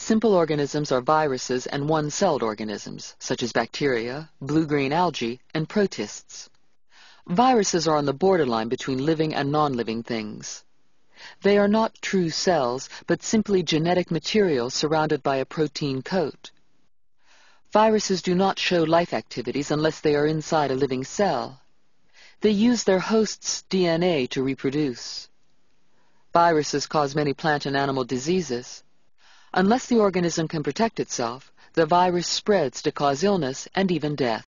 Simple organisms are viruses and one-celled organisms, such as bacteria, blue-green algae, and protists. Viruses are on the borderline between living and non-living things. They are not true cells, but simply genetic material surrounded by a protein coat. Viruses do not show life activities unless they are inside a living cell. They use their host's DNA to reproduce. Viruses cause many plant and animal diseases. Unless the organism can protect itself, the virus spreads to cause illness and even death.